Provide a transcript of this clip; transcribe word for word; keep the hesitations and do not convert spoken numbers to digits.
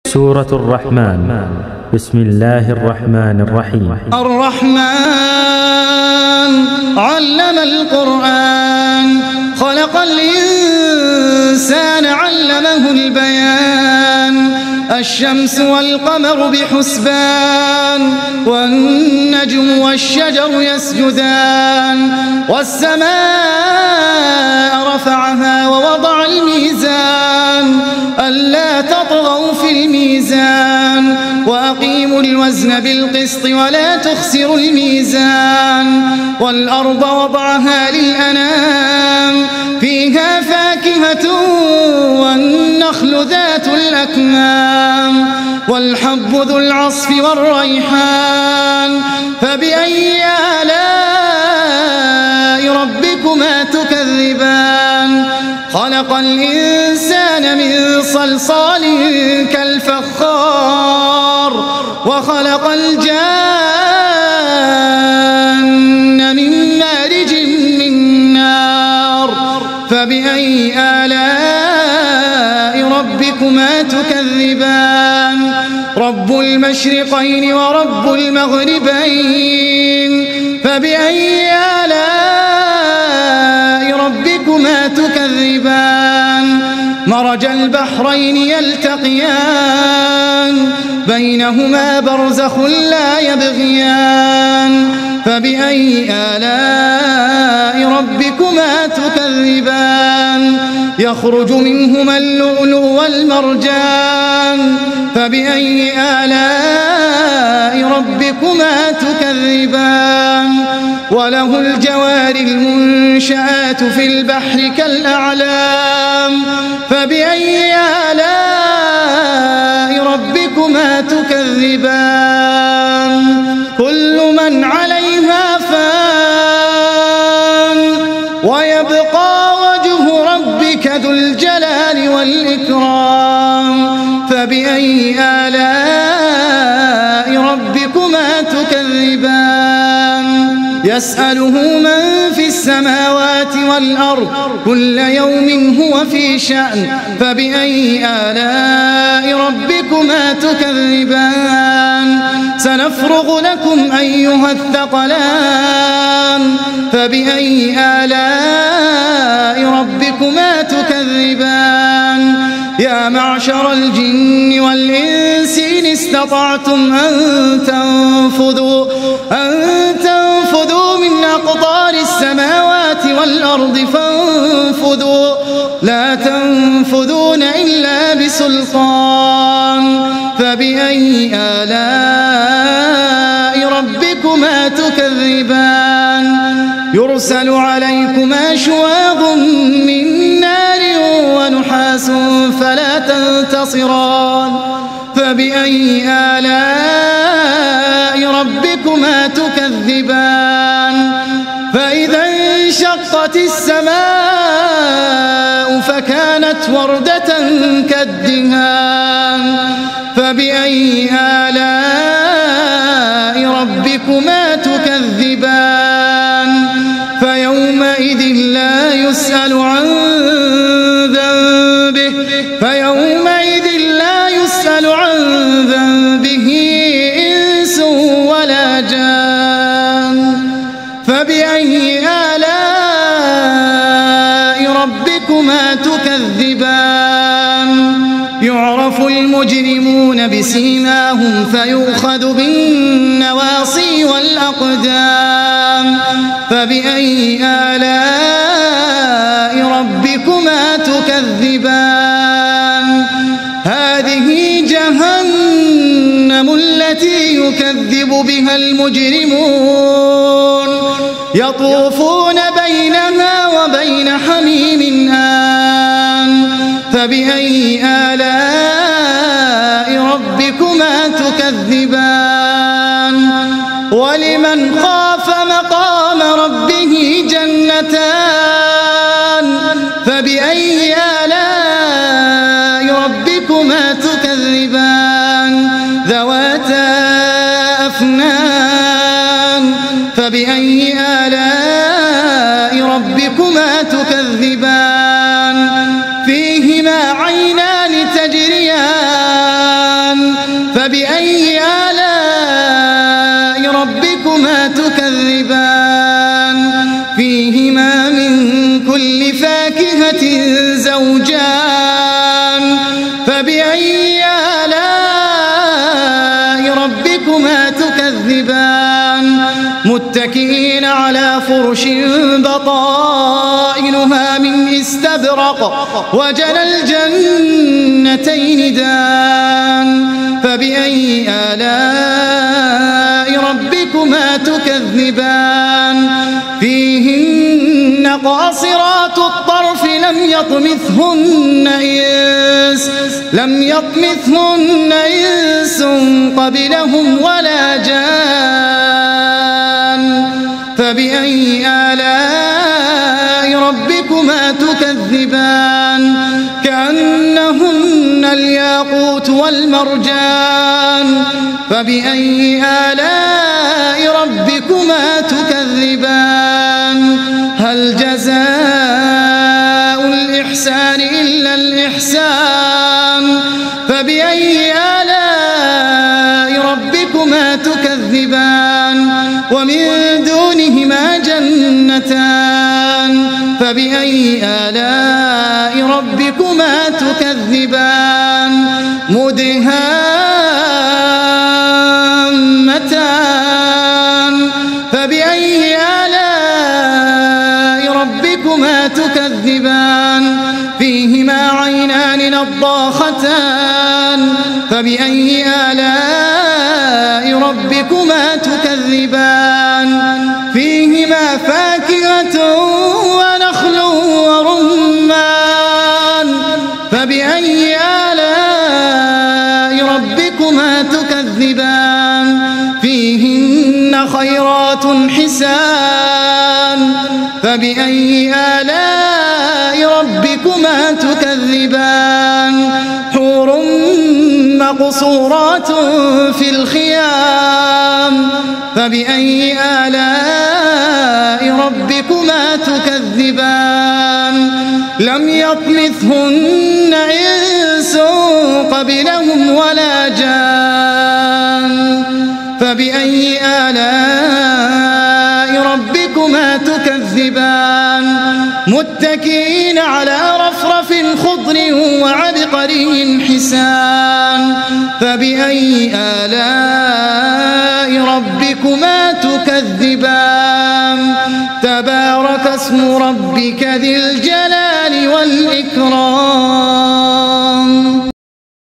سورة الرحمن. بسم الله الرحمن الرحيم. الرحمن علم القرآن خلق الإنسان علمه البيان الشمس والقمر بحسبان والنجم والشجر يسجدان والسماء رفعها ووضع الميزان ألا تطغوا في الميزان وأقيموا الوزن بالقسط ولا تخسروا الميزان والأرض وضعها للأنام فيها فاكهة والنخل ذات الأكمام والحب ذو العصف والريحان فبأي آلاء ربكما تكذبان خلق الإنسان من صلصال كالفخار وخلق الجان من مارج من نار فبأي آلاء ربكما تكذبان رب المشرقين ورب المغربين فبأي آلاء ربكما تكذبان مرج البحرين يلتقيان بينهما برزخ لا يبغيان فبأي آلاء ربكما تكذبان يخرج منهما اللؤلؤ والمرجان فبأي آلاء ربكما تكذبان وله الجوار المنشآت في البحر كالأعلام فبأي آلاء ربكما تكذبان كل من عليها فان ويبقى وجه ربك ذو الجلال والإكرام فبأي آلاء ربكما تكذبان يسأله من في السماوات والأرض كل يوم هو في شأن فبأي آلاء ربكما تكذبان سنفرغ لكم أيها الثقلان فبأي آلاء ربكما تكذبان يا معشر الجن والإنس إن استطعتم أن تنفذوا أن تنفذوا من أقطار السماوات والأرض فانفذوا لا تنفذون إلا بسلطان فبأي آلاء ربكما تكذبان يرسل عليكما شواظ من نار ونحاس فلا تنتصران فبأي آلاء ربكما تكذبان فإذا انشقت السماء فكانت وردة كالدهان فبأي آلاء ربكما تكذبان فيومئذ لا يسأل عن ذنبه فيومئذ لا يسأل عن ذنبه إنس ولا جان فبأي آلاء ربكما تكذبان يعرف المجرمون بسيماهم فيؤخذ بالنواصي والأقدام فبأي آلاء ربكما تكذبان هذه جهنم التي يكذب بها المجرمون يطوفون بينها وبين حميم آن فبأي آلاء ربكما تكذبان ولمن خاف مقام ربه جنتان فبأي آلاء ربكما تكذبان ذواتا أفنان فبأي آلاء ربكما تكذبان فيهما عينان تجريان فبأي آلاء ربكما تكذبان فيهما من كل فاكهة زوجان فبأي آلاء ربكما تكذبان متكئين على فرش بطائنها من استبرق وجنى الجنتين دان فبأي آلاء ربكما تكذبان فيهن قاصرات الطرف لم يطمثهن إنس لم يطمثهن إنس قبلهم ولا جان فبأي آلاء ربكما تكذبان كأنهن الياقوت والمرجان فبأي آلاء ربكما تكذبان هل جزاء الإحسان إلا الإحسان فبأي آلاء ربكما تكذبان ومن دونهما جنتان فبأي آلاء ربكما تكذبان مدهامتان فبأي آلاء ربكما تكذبان فيهما عينان نضاختان فبأي آلاء ربكما تكذبان فيهما فاكهة ونخل ورمان فبأي آلاء ربكما تكذبان فيهن خيرات حسان فبأي آلاء ربكما تكذبان حور مقصورات في الخيام فبأي آلاء ربكما تكذبان لم يطمثهن إنس قبلهم ولا جان فبأي آلاء ربكما تكذبان متكئين على رفرف خضر وعبقري حسان فبأي آلاء ربكما تكذبان تبارك اسم ربك ذي الجلال والإكرام